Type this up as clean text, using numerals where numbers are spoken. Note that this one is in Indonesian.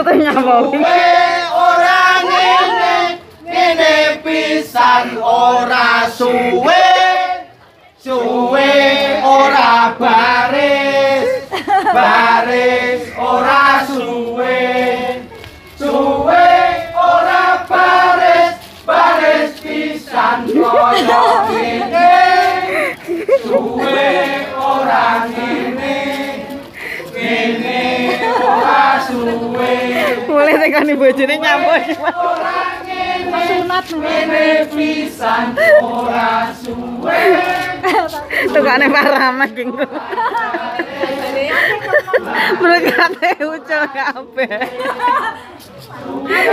katanya mau. Ora ngene pisan ora suwe. Suwe ora baris ora suwe. Suwe ora baris pisan koyo ngene. Suwe ora ngene ora suwe. Mulai tekan bojone nyambut. Sunat ngene pisan ora suwe. Tukane paramat ki. Berkate ucul kabeh.